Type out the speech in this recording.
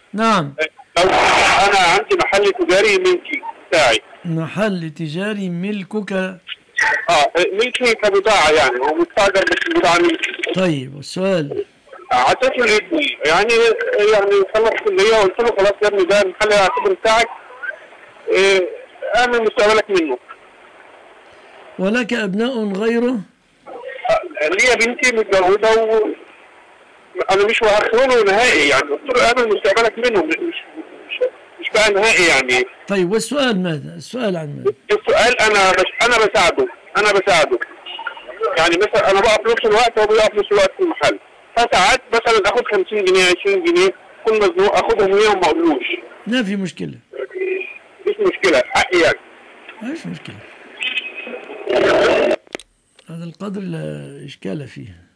نعم. لو انا عندي محل تجاري ملكي بتاعي. محل تجاري ملكك. ملكي كبضاعة يعني، هو مستأجر بس البضاعة ملكي. طيب السؤال. عطيته لابني يعني خلص كلية وقلت له خلاص يا ابني ده المحل يعتبر بتاعك، اعمل مستقبلك منه. ولك أبناء غيره؟ ليا بنتي متجوزة وانا مش وهخونه نهائي يعني، قلت له اعمل مستقبلك منه، مش بقى نهائي يعني. طيب والسؤال ماذا؟ السؤال عن ماذا؟ السؤال انا بساعده يعني، مثلا انا بقف نص الوقت وهو بيقف نص الوقت في المحل، فساعات مثلا اخد 50 جنيه 20 جنيه كل مزنوق اخدهم ليه وما اقولوش. لا في مشكلة. مش مشكلة، حقي يعني. مش مشكلة، هذا القدر لا إشكال فيه.